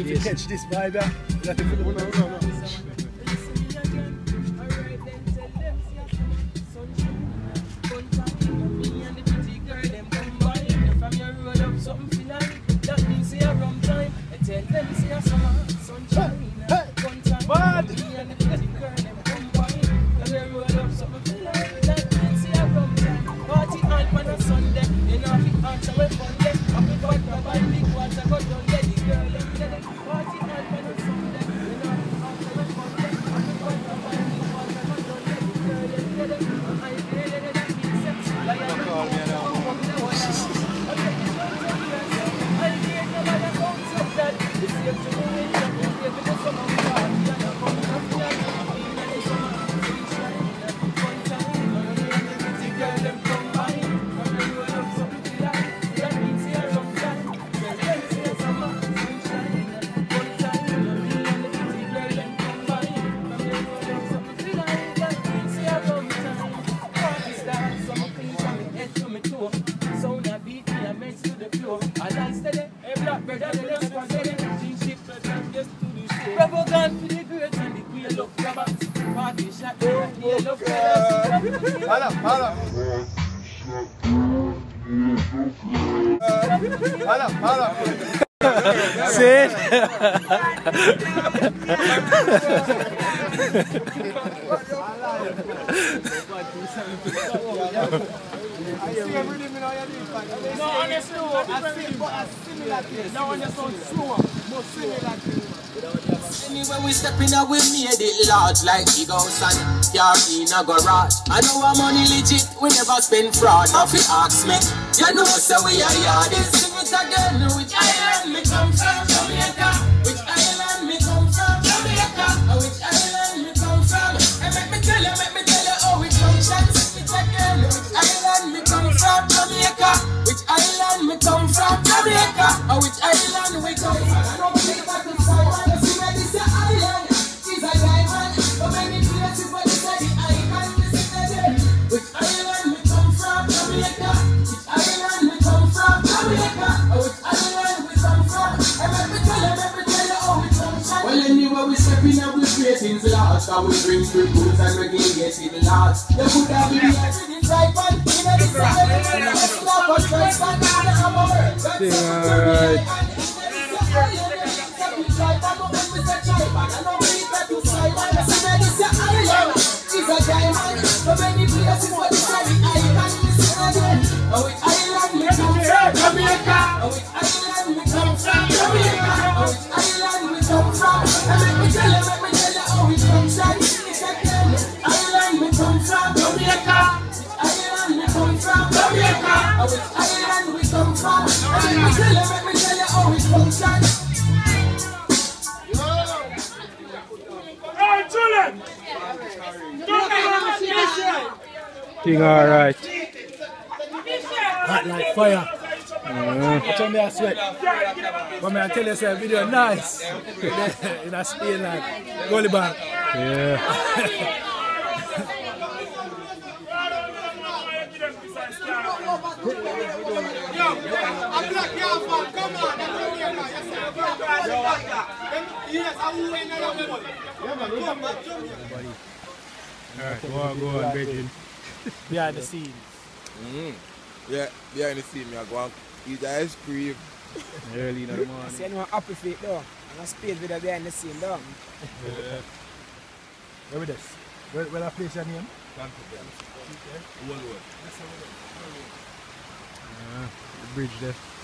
if you catch this vibe, that if you no. Sit. No, honestly, no, one sound slower, more similar to anyway, we stepping up, we made it large like the house and car in a garage. I know our money legit, we never spend fraud. If you ask me, you know so we are yardis. Sing it again, which island me come from? Jamaica. Which island me come from? Jamaica. Which island me come from? And make me tell you, oh, which function? Sing it again, which island me come from? Jamaica. Which island me come from? Jamaica. Which island we come from? Things large, so we bring scribbles and we get it large. You could have been everything type and in a design. Stop us first and now the hammer. Thing alright. hot like fire. Watch me I sweat. But I tell you, say video nice. In a Spain like goalie ball. Yeah. Alright, go on, Bridget. Behind the scenes. Yeah, behind the scene, I go and eat the ice cream. Early in the morning. I see anyone happy feet though. And I spade video behind the scene though. Yeah. Where with this? Where I place your name? One word. The bridge there.